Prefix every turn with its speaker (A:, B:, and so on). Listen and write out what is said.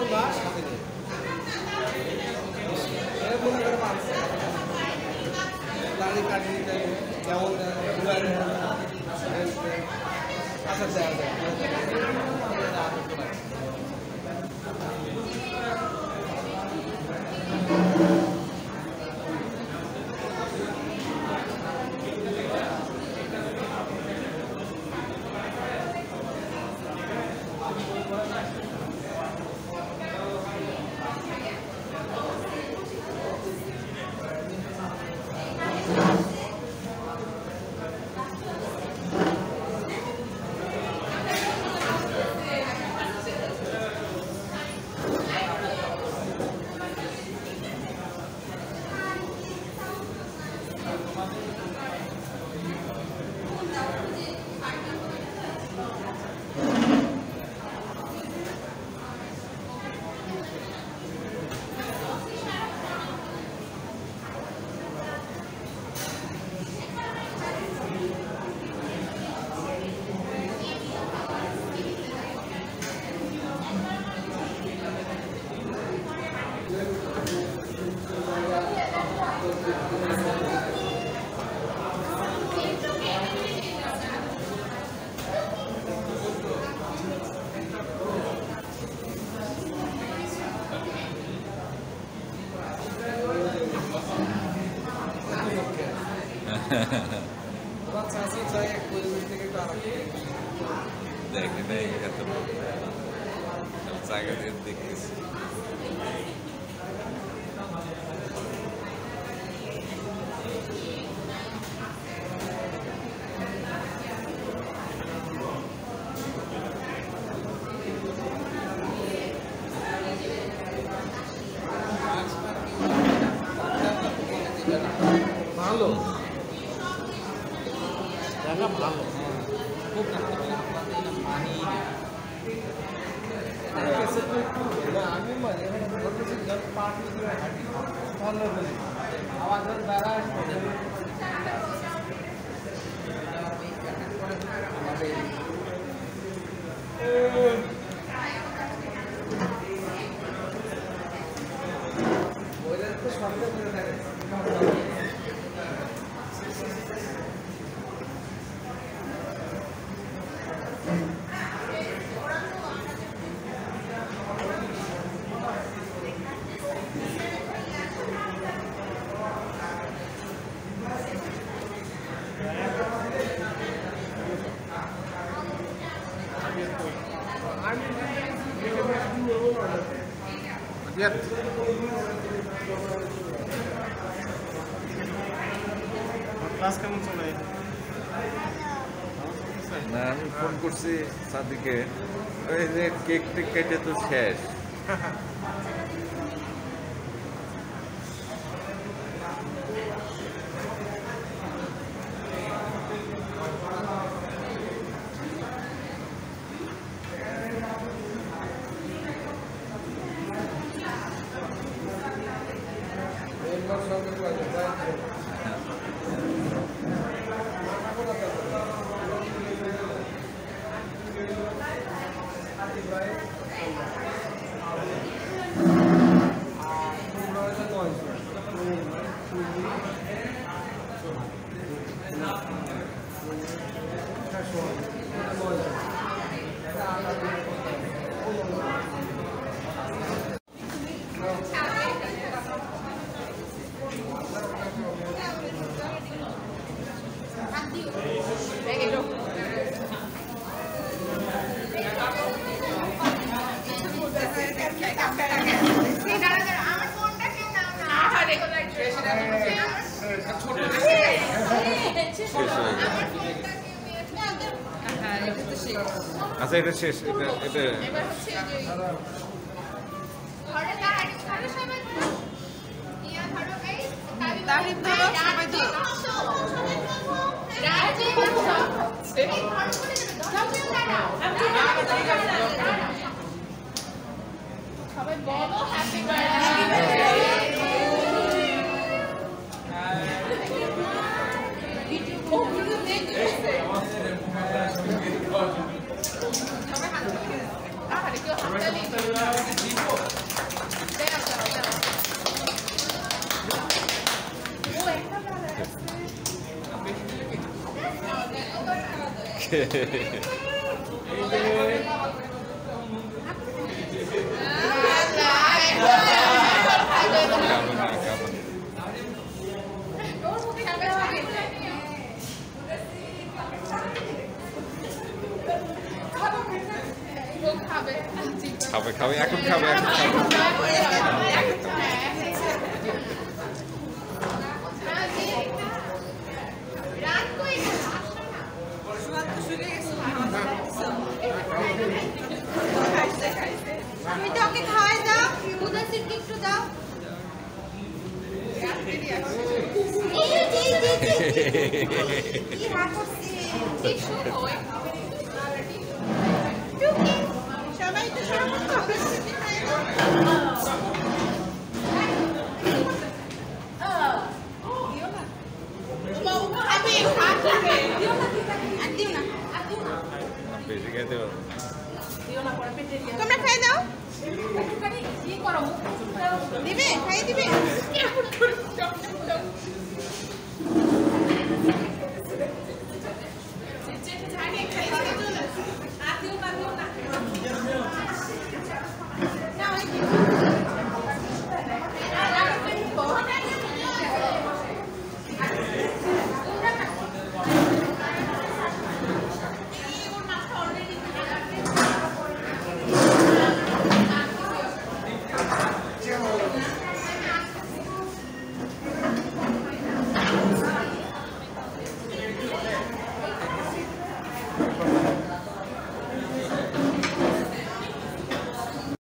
A: বা সাথে নেই মনে করে পারছে দাড়ি কাটিয়ে দিতে কেমন আচ্ছা দেওয়া যায়
B: দেখি নাই এত জায়গা দিয়ে দেখতেছি
A: ভালো জায়গা ভালো খুব আমি আমাদের দ্বারা তো সন্দেহ করে থাকে ক্লাস কেমন চলে
B: না আমি ফোন করছি সাদিকে ওই যে কেক টেক কেটে তো শেষ আচ্ছা এটা শেষ এটা
C: সবাই বলো হ্যাপি বার্থডে সবাই হাত
B: খাবে খাবে এখন খাবে এখন
D: তুমি তো ওকে খাওয়াই দাও উদয় সিটকে একটু দাও কি হাত করছে সবাই তো সরকার খাবে তোমরা খাই দাও দিবে খাই দিবে